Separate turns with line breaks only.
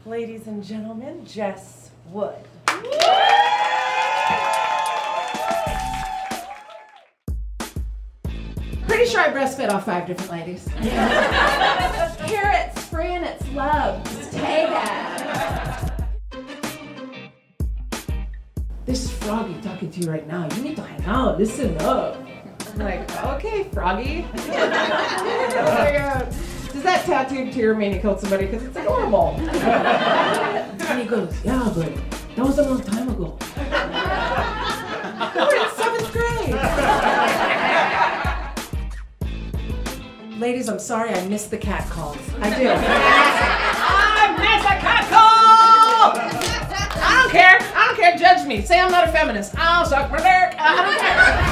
Ladies and gentlemen, Jess Wood.
Pretty sure I breastfed off 5 different ladies. Carrots, spraying its love. Just take that. This is Froggy talking to you right now. You need to hang out, listen up. I'm like, okay, Froggy. Oh my God. Does that tattoo tear mean he killed somebody? Because it's adorable. And he goes, yeah, but that was a long time ago. We're in 7th grade. Ladies, I'm sorry I missed the cat calls. I do. I missed a cat call! I don't care. Judge me. Say I'm not a feminist. I'll suck my dick. I don't care.